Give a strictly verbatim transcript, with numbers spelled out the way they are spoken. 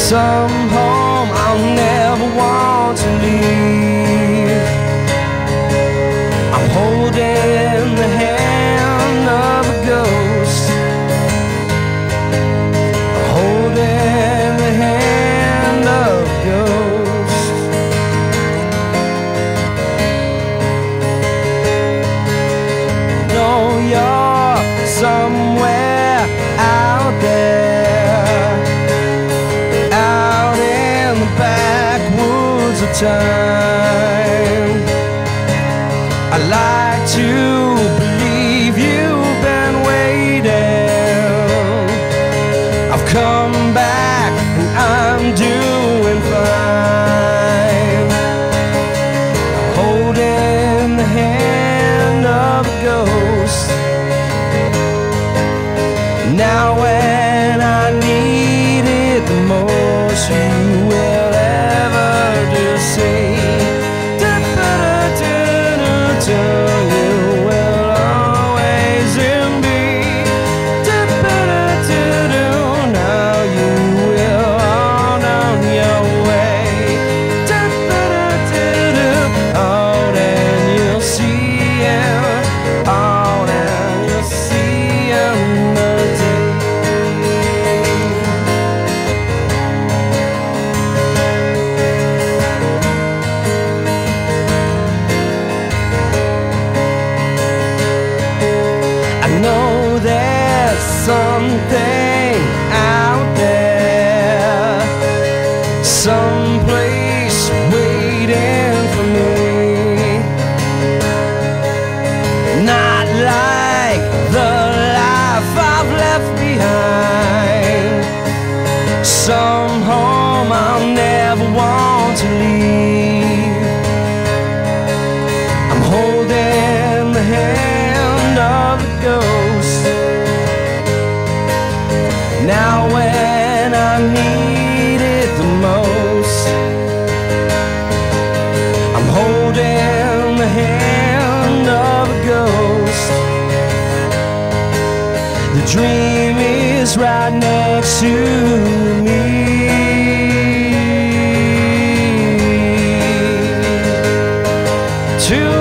some home I'll never want to leave. I'm holding the hand of a ghost, holding the hand of a ghost. No, you're somewhere out there, out in the backwoods of time. I like to believe you've been waiting. I've come back and I'm doing fine, holding the hand of a ghost. Now when I need it the most, you will ever just say, you will always in me. Now you will on on your way. Out and you'll see him, out and you'll see him today. I know there's something out there, someplace waiting for me. Not like the life I've left behind, some home I'll never want to leave. I'm holding the hand of a ghost. Now when I need it the most, I'm holding the hand of a ghost. The dream is right next to me. To